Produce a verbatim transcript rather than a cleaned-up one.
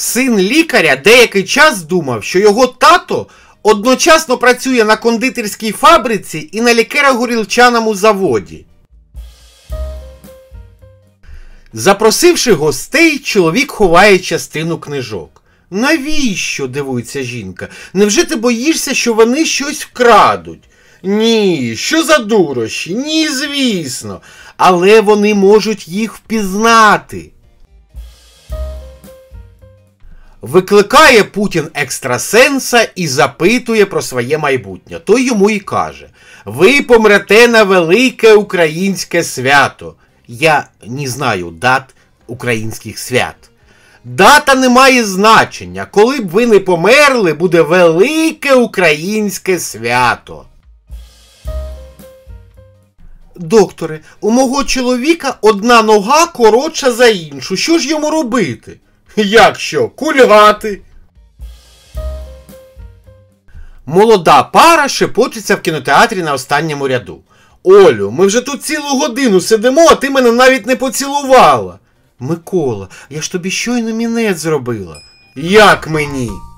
Син лікаря деякий час думав, що його тато одночасно працює на кондитерській фабриці і на лікеро-горілчаному заводі. Запросивши гостей, чоловік ховає частину книжок. «Навіщо?» – дивується жінка. «Невже ти боїшся, що вони щось вкрадуть?» «Ні, що за дурощі? Ні, звісно. Але вони можуть їх впізнати». Викликає Путін екстрасенса і запитує про своє майбутнє. Той йому і каже: «Ви помрете на велике українське свято». Я не знаю дат українських свят. Дата не має значення. Коли б ви не померли, буде велике українське свято. Докторе, у мого чоловіка одна нога коротша за іншу. Що ж йому робити? Як що? Кульгати. Молода пара шепочеться в кінотеатрі на останньому ряду. Олю, ми вже тут цілу годину сидимо, а ти мене навіть не поцілувала. Микола, я ж тобі щойно мінет зробила. Як мені?